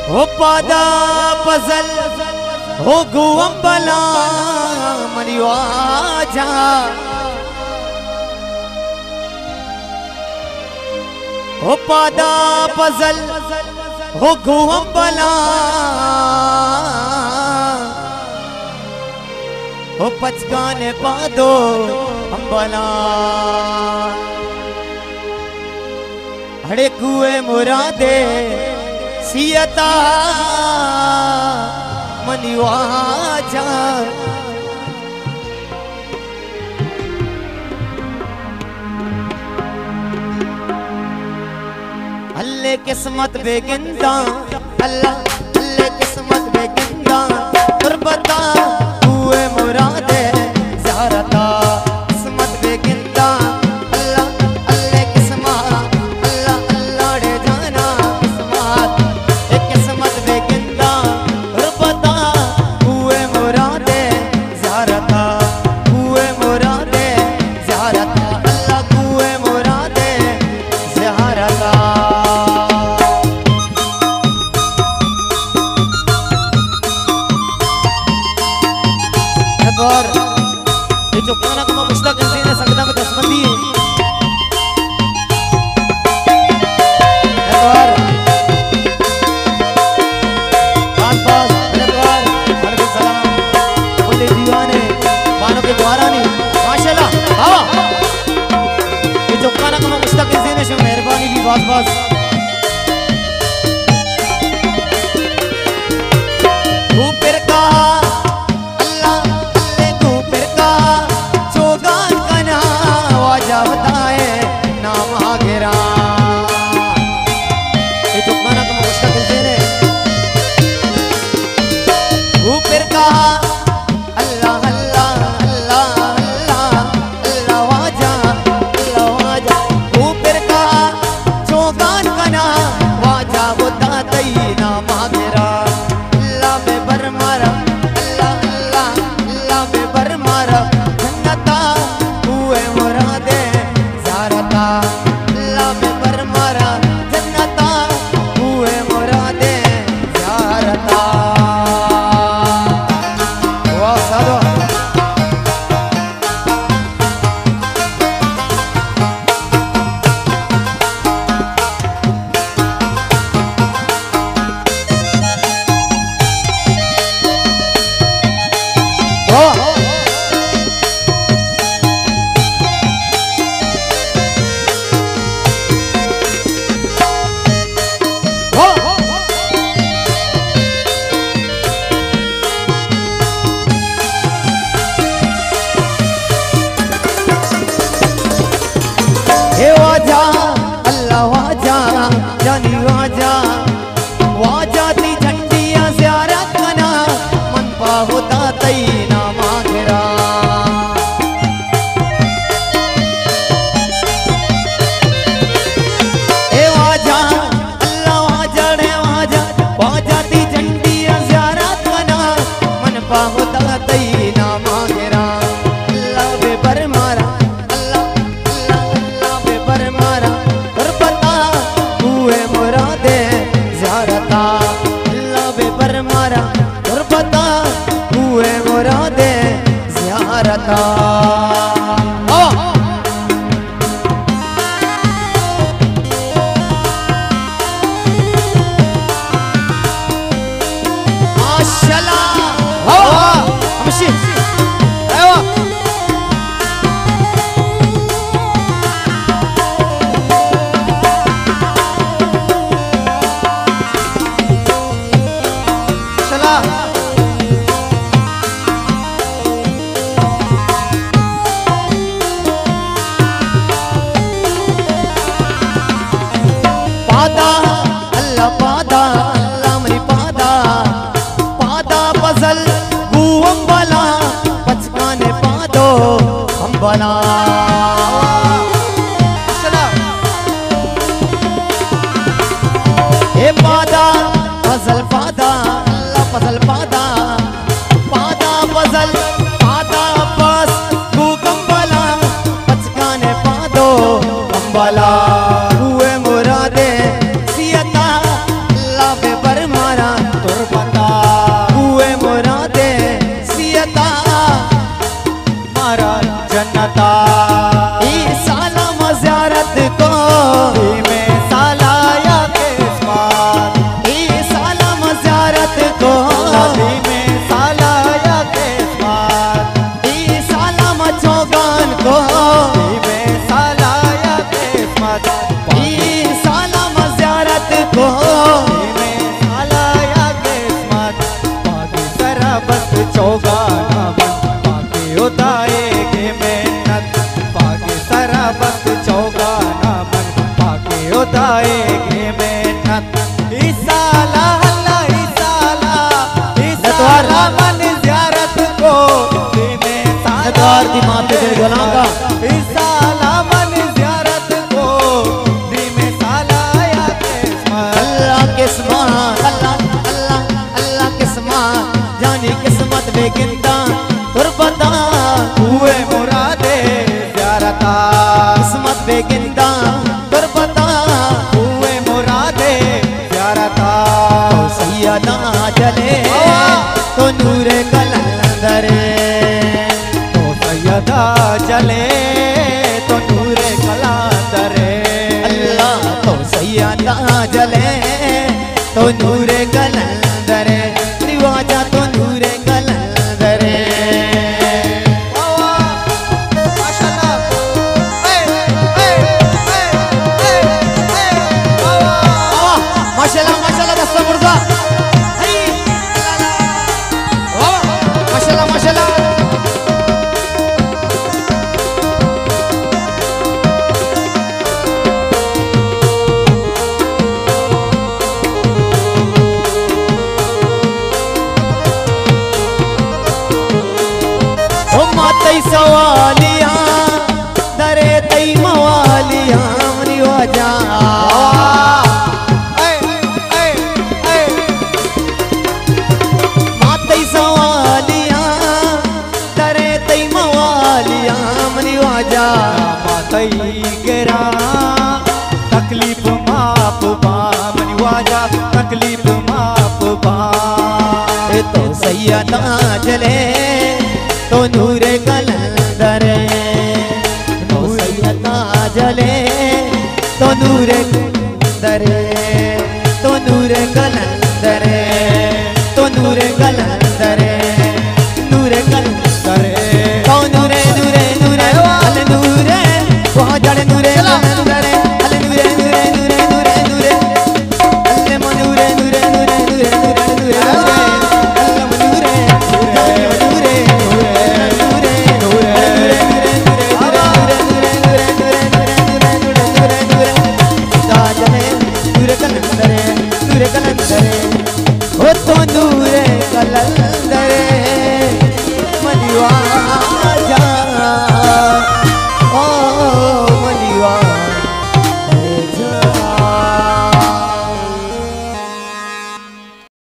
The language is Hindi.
हो पादा पजल हो गुअंबला मरिवाजा हो पादा पजल हो गुअंबला हो पचकाने पादो अंबला हड़े कुए मुरादे सियता मनिवाजा अल्ले किस्मत बेगिंदा अल्लाह अल्ले किस्मत बेगिंदा गुरबता कुए मुरादे ज़ारता किस्मत बेगिंदा अल्लाह अल्ले किस्मत अल्लाह अल्लाह रे जाना किस्मत एक किस्मत बेगिंदा गुरबता कुए मुरादे ज़ारता कुए मुरादे ज़ारता अल्लाह कुए मुरादे ज़ारता और ये जो गाना को मुश्ताक ने संगता में दसबंदी और आसपास नजर वालेकुम सलाम बोले दीवाने बानों के द्वारा नहीं माशाल्लाह हां ये जो गाना को मुश्ताक ने से मेहरबानी की बात बात ऊपर का बना ए पादा फजल पादा अल्लाह फजल पादा पादा फजल पादा बस तू कंबला पचकाने पादो कंबला हुए मुरादे सियता अल्लाह पे बर मारा मौला का साला मन ज़ियारत को दी में साला या किस्मत अल्लाह किस्मत अल्लाह किस्मत जानी किस्मत बेगिंदा तुरबता हुए मुरादे ज़ियारता किस्मत बेगिंदा तुरबता हुए मुरादे ज़ियारता सैयदा जले तो नूर कलंदरे सैयदा जले तो नूर कलंदरे अल्लाह तो सैयदा जले तो नूर कलंदरे रिवाजा तो नूर कलंदरे माशाल्लाह माशाल्लाह दस्ता मुर्जा माशाल्लाह माशाल्लाह तई सवालिया दरे तई मवालिया रिवाजा मातई सवालिया दरे तई मवालिया रिवाजा मातई गिरा तकलीफ माप बा मनिवाजा तकलीफ माप बा तो सैयदा जले तो नूर कलंदरे तो सैयदा जले तो नूर कलंदरे तो नूर कलंदरे तो नूर कलंदरे नूर कलंदरे तो नूरे नूरे नूरे अल नूरे वहाँ जड़े नूरे कलंदरे अल नूरे नूरे नूरे नूरे नूरे अल मनूरे नूरे नूरे नूरे नूरे नूरे तो नूरे कलंदरे मनिवा